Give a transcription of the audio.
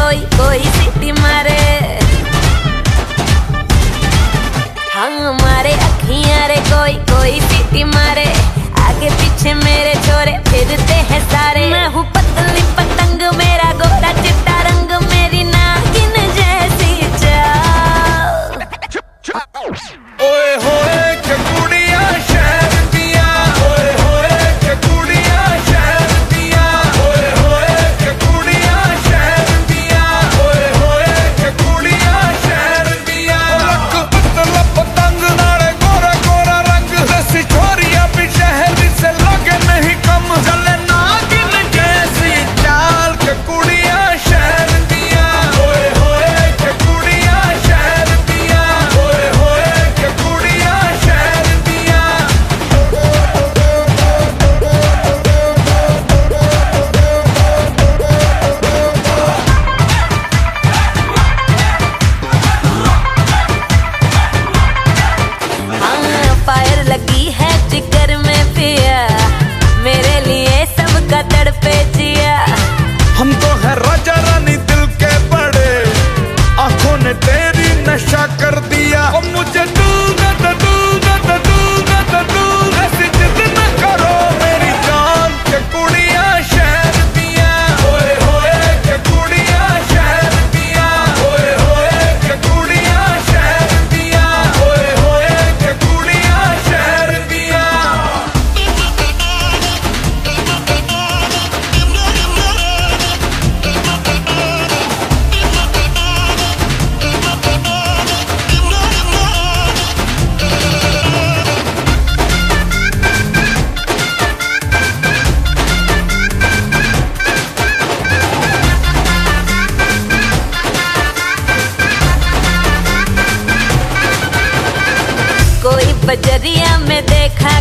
कोई कोई सीटी मारे। हाँ हमारे अखियां रे कोई कोई सीटी मारे। आगे पीछे मेरे छोरे फिरते हैं सारे। मैं हूँ पतली पतंग मेरा गोरा चिट्टा रंग मेरी नागिन जैसी चाल। ओए होए के कुड़िया शहर दिया, ओए होए के कुड़िया शहर दिया, ओए होए के कुड़िया शहर दिया, ओए होए के कुड़िया शहर दिया। लक पतला पतंग नाले गोरा गोरा रंग जैसी छोरिया भी शहर से लगे नहीं कम। चले नागिन जैसी चाल के कुड़िया शहर दिया, ओए होए के कुड़िया शहर दिया, ओए होए के कुड़िया शहर दिया। हाँ फायर लगी है जिगर में पिया, मेरे लिए सबका तड़पे जिया। हम तो है राजा रानी दिल के बड़े, आंखों ने तेरी नशा कर दिया। और मुझे दूंगा तो दूंगा तो दूंगा तो दूंगा, ऐसी जिद न करो मेरी जान के कुड़िया शहर दिया, ओए होए के कुड़िया शहर दिया, ओए होए के कुड़िया शहर दिया, ओए होए के कुड़िया शहर दिया। कोई बजरिया में देखा